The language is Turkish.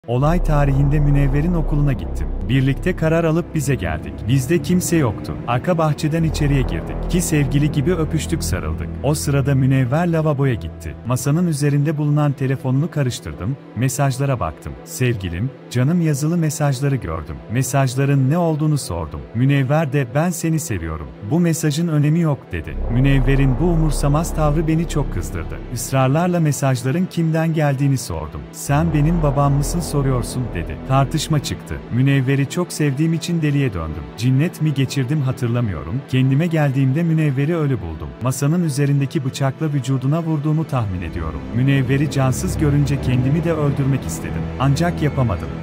Olay tarihinde Münevver'in okuluna gittim. Birlikte karar alıp bize geldik. Bizde kimse yoktu. Arka bahçeden içeriye girdik. Ki sevgili gibi öpüştük, sarıldık. O sırada Münevver lavaboya gitti. Masanın üzerinde bulunan telefonunu karıştırdım. Mesajlara baktım. Sevgilim, canım yazılı mesajları gördüm. Mesajların ne olduğunu sordum. Münevver de ben seni seviyorum. Bu mesajın önemi yok dedi. Münevver'in bu umursamaz tavrı beni çok kızdırdı. Israrlarla mesajların kimden geldiğini sordum. Sen benim babam mısın soruyorsun dedi. Tartışma çıktı. Münevver'i çok sevdiğim için deliye döndüm. Cinnet mi geçirdim hatırlamıyorum. Kendime geldiğimde Münevver'i ölü buldum. Masanın üzerindeki bıçakla vücuduna vurduğumu tahmin ediyorum. Münevver'i cansız görünce kendimi de öldürmek istedim. Ancak yapamadım.